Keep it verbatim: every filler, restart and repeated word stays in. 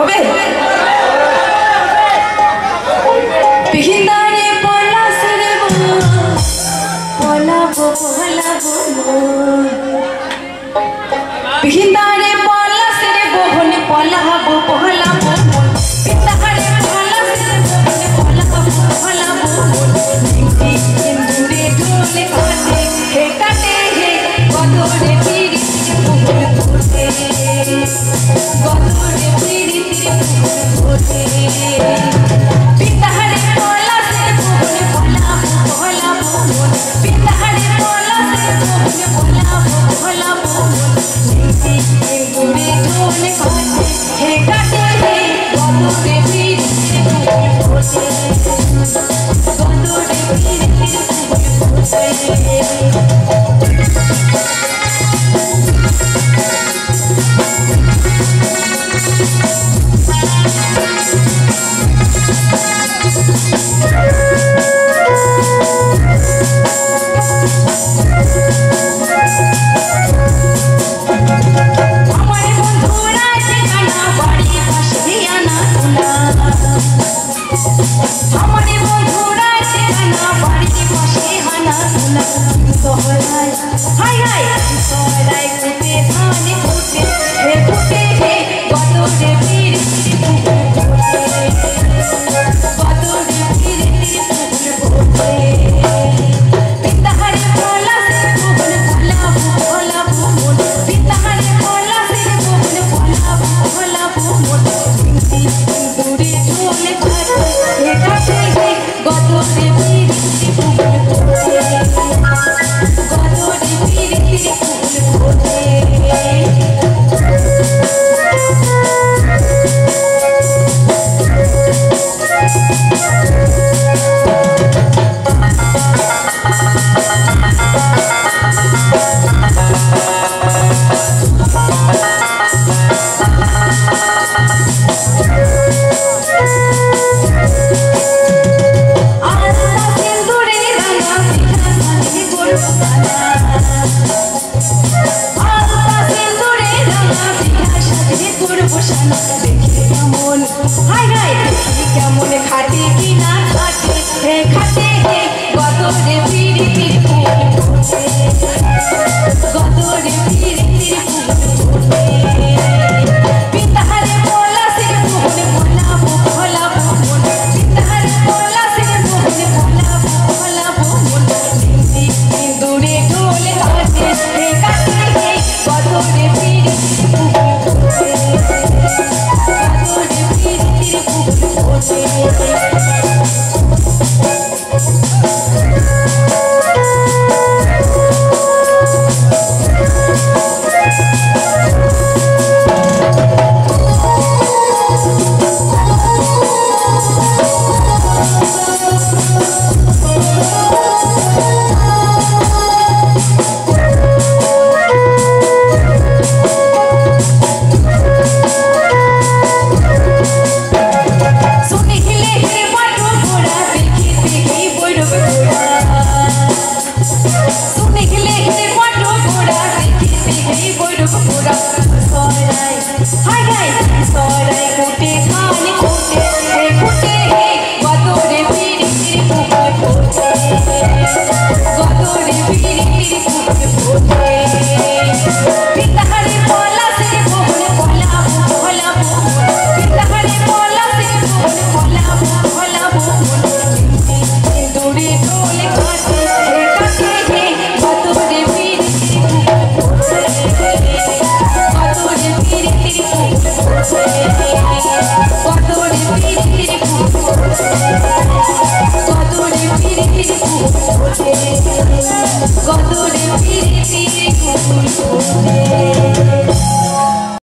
হবে পিহিন্দারে পলাশ রে পলাবো পলাবো পিহিন্দারে পলাশ রে বহনে পলাবো পলাবো পিতাহারে পলাশ রে বহনে পলাবো পলাবো নিতি ইন্দুরে ঢোলে কাটে হে কাটে হে গদরে পিরি পুকুর পুরে গদরে পিরি পুকুর পুরে পিতাহারে পলাশ রে বহনে পলাবো পলাবো পিতাহারে পলাশ রে বহনে পলাবো পলাবো নিতি ইন্দুরে ঢোলে কাটে হে কাটে হে গদরে পিরি পুকুর পুরে গদরে পিরি পুকুর পুরে কেমন খাটি কিনা